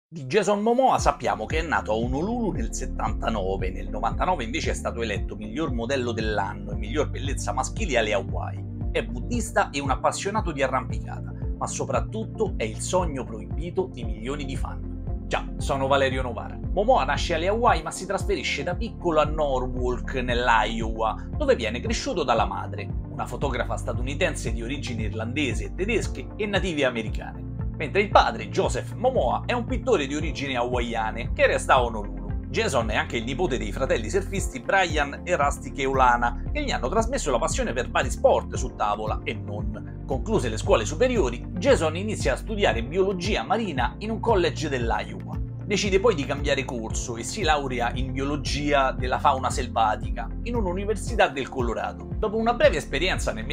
Di Jason Momoa sappiamo che è nato a Honolulu nel 79, nel 99 invece è stato eletto miglior modello dell'anno e miglior bellezza maschile alle Hawaii. È buddista e un appassionato di arrampicata, ma soprattutto è il sogno proibito di milioni di fan. Già, sono Valerio Novara. Momoa nasce alle Hawaii ma si trasferisce da piccolo a Norwalk, nell'Iowa, dove viene cresciuto dalla madre, una fotografa statunitense di origini irlandese e tedesche e native americane, mentre il padre, Joseph Momoa, è un pittore di origini hawaiane che resta a Honolulu. Jason è anche il nipote dei fratelli surfisti Brian e Rusty Keulana, che gli hanno trasmesso la passione per vari sport su tavola e non. Concluse le scuole superiori, Jason inizia a studiare biologia marina in un college dell'Iowa. Decide poi di cambiare corso e si laurea in biologia della fauna selvatica in un'università del Colorado. Dopo una breve esperienza nel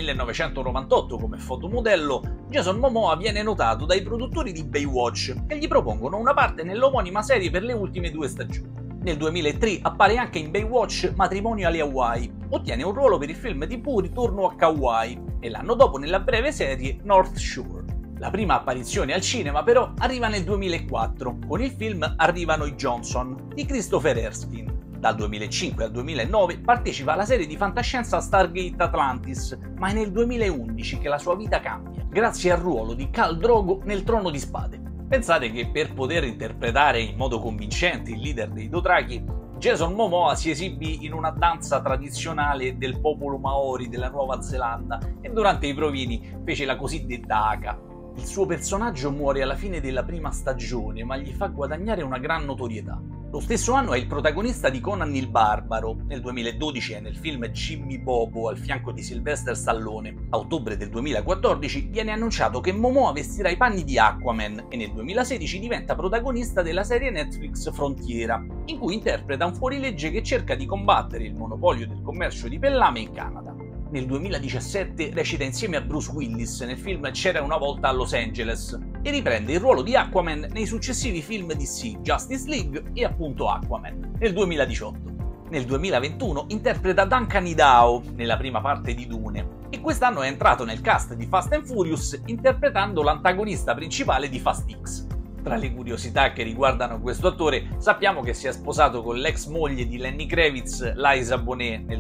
1998 come fotomodello, Jason Momoa viene notato dai produttori di Baywatch che gli propongono una parte nell'omonima serie per le ultime 2 stagioni. Nel 2003 appare anche in Baywatch Matrimonio alle Hawaii, ottiene un ruolo per il film TV Ritorno a Kauai e l'anno dopo nella breve serie North Shore. La prima apparizione al cinema però arriva nel 2004, con il film Arrivano i Johnson di Christopher Erskine. Dal 2005 al 2009 partecipa alla serie di fantascienza Stargate Atlantis, ma è nel 2011 che la sua vita cambia, grazie al ruolo di Khal Drogo nel Trono di Spade. Pensate che per poter interpretare in modo convincente il leader dei Dothraki, Jason Momoa si esibì in una danza tradizionale del popolo Maori della Nuova Zelanda e durante i provini fece la cosiddetta haka. Il suo personaggio muore alla fine della prima stagione, ma gli fa guadagnare una gran notorietà. Lo stesso anno è il protagonista di Conan il Barbaro, nel 2012 è nel film Jimmy Bobo al fianco di Sylvester Stallone. A ottobre del 2014 viene annunciato che Momoa vestirà i panni di Aquaman e nel 2016 diventa protagonista della serie Netflix Frontiera, in cui interpreta un fuorilegge che cerca di combattere il monopolio del commercio di pellame in Canada. Nel 2017 recita insieme a Bruce Willis nel film C'era una volta a Los Angeles e riprende il ruolo di Aquaman nei successivi film DC Justice League e appunto Aquaman nel 2018. Nel 2021 interpreta Duncan Idaho nella prima parte di Dune e quest'anno è entrato nel cast di Fast and Furious interpretando l'antagonista principale di Fast X. Tra le curiosità che riguardano questo attore, sappiamo che si è sposato con l'ex moglie di Lenny Kravitz, Liza Bonet, nel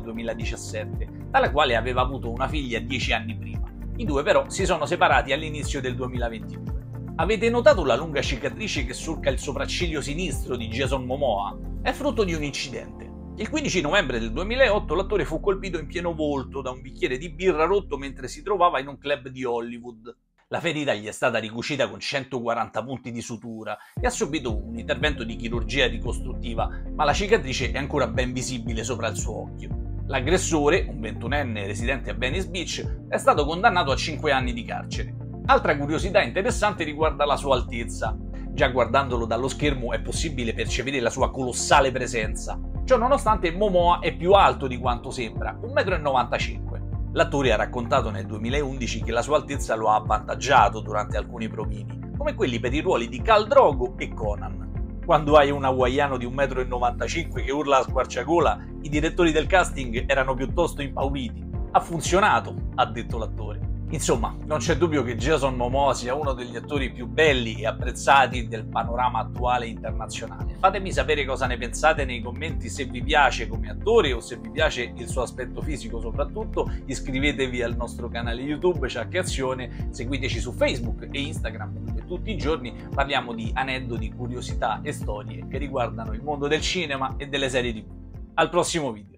2017, dalla quale aveva avuto una figlia 10 anni prima. I due però si sono separati all'inizio del 2022. Avete notato la lunga cicatrice che solca il sopracciglio sinistro di Jason Momoa? È frutto di un incidente. Il 15 novembre del 2008 l'attore fu colpito in pieno volto da un bicchiere di birra rotto mentre si trovava in un club di Hollywood. La ferita gli è stata ricucita con 140 punti di sutura e ha subito un intervento di chirurgia ricostruttiva, ma la cicatrice è ancora ben visibile sopra il suo occhio. L'aggressore, un 21enne residente a Venice Beach, è stato condannato a 5 anni di carcere. Altra curiosità interessante riguarda la sua altezza. Già guardandolo dallo schermo è possibile percepire la sua colossale presenza. Ciò nonostante Momoa è più alto di quanto sembra, 1,95 m. L'attore ha raccontato nel 2011 che la sua altezza lo ha avvantaggiato durante alcuni provini, come quelli per i ruoli di Khal Drogo e Conan. Quando hai un hawaiano di 1,95 m che urla a squarciagola, i direttori del casting erano piuttosto impauriti. Ha funzionato, ha detto l'attore. Insomma, non c'è dubbio che Jason Momoa sia uno degli attori più belli e apprezzati del panorama attuale internazionale. Fatemi sapere cosa ne pensate nei commenti, se vi piace come attore o se vi piace il suo aspetto fisico soprattutto. Iscrivetevi al nostro canale YouTube Ciak Azione, seguiteci su Facebook e Instagram dove tutti i giorni parliamo di aneddoti, curiosità e storie che riguardano il mondo del cinema e delle serie TV. Al prossimo video!